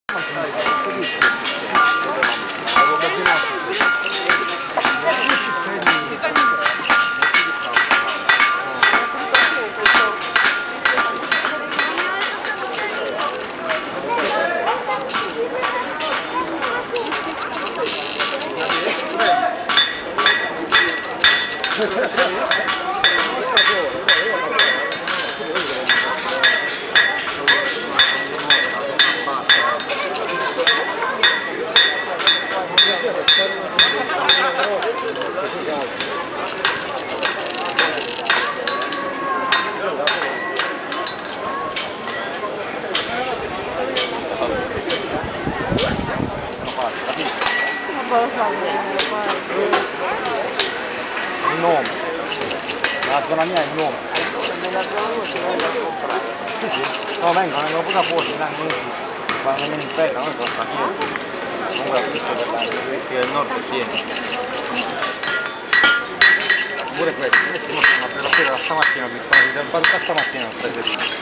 Il nome, la zona mia è il nome. Sì, sì. No, vengono pure fuori, fanno nemmeno in fretta, noi sono stati comunque questi del nord è pieno. Pure questi mostrano appena sera da stamattina, mi stanno riservando da stamattina non stai vedendo.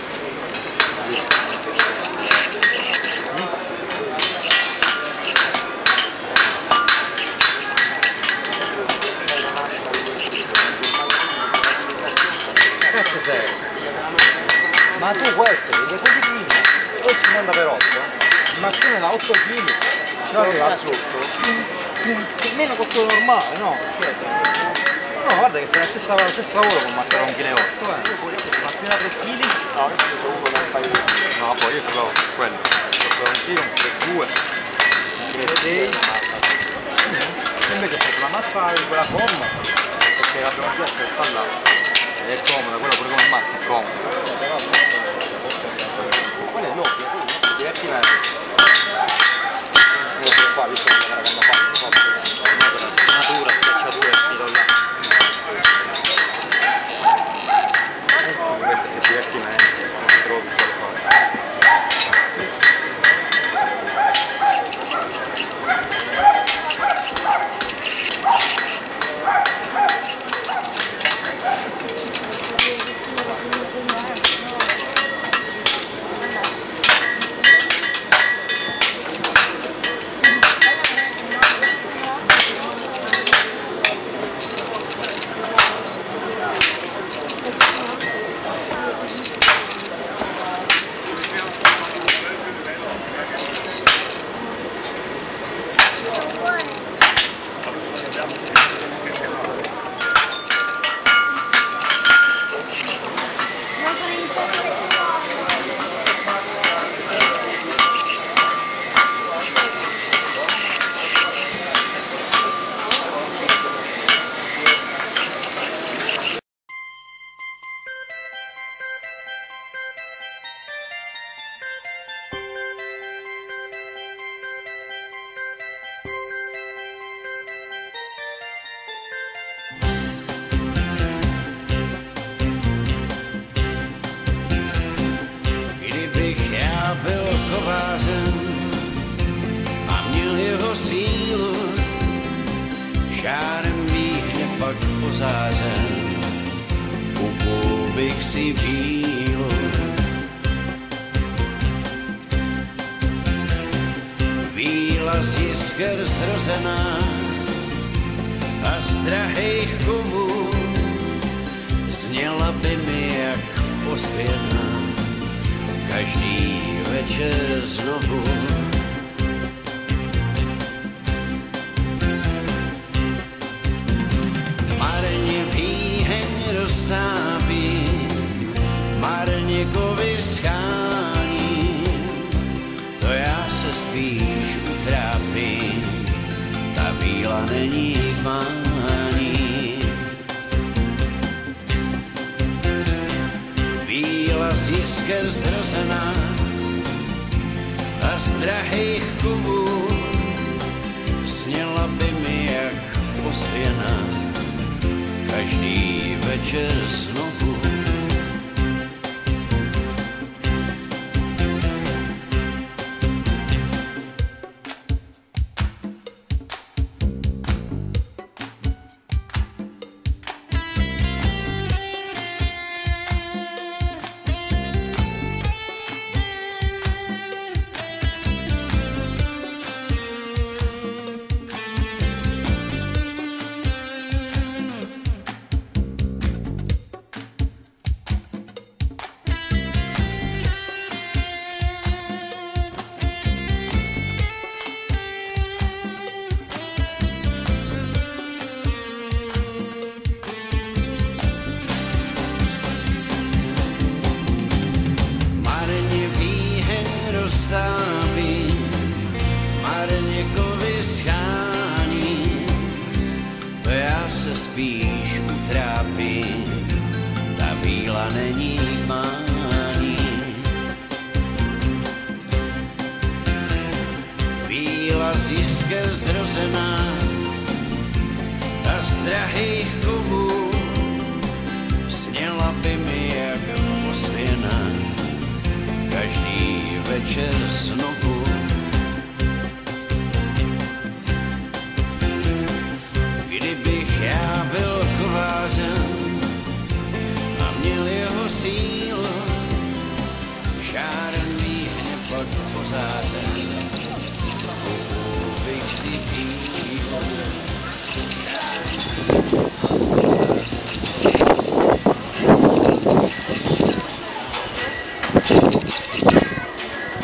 Ma tu questo, vedi così prima, 8,50 per 8, il mattone da 8 kg, non arriva sotto, meno che quello normale, no? No, guarda che fai lo stesso lavoro con marca 1,8 kg, mattone da 3 kg? No, io sono uno da un paio di anni. No, poi io ce l'ho quello, ho 1 kg, 1,2 kg, 1,6 kg, invece ho la mazza di quella gomma, perché l'abbiamo chiesto per farla. È comoda, quella pure con il mazzo è comoda. Quella è doppia, diverti metri. Questo qua, visto che la hanno fatto, natura, schiacciatura e filo là. Questo è divertimento, non si trovi per fare. Byl kovářem a měl jeho sílu, šárem výhně pak pozářen, kupul bych si vílu. Víla z jisker zrozená a z drahých kovů zněla by mi jak ozvěna. Každý večer znovu marně výheň roztápí, marně kovy schání, to já se spíš utrápím, ta víla není k mání. Víla z jisker zrozená a z drahých kovů zněla by mi jak ozvěna každý večer znovu. byla z jiské zrozená a z drahých kovů sněla by mi jak ozvěna každý večer znovu. Kdybych já byl kovářem a měl jeho sílu, šáren výhně pod pozářem, koupil bych si pílu.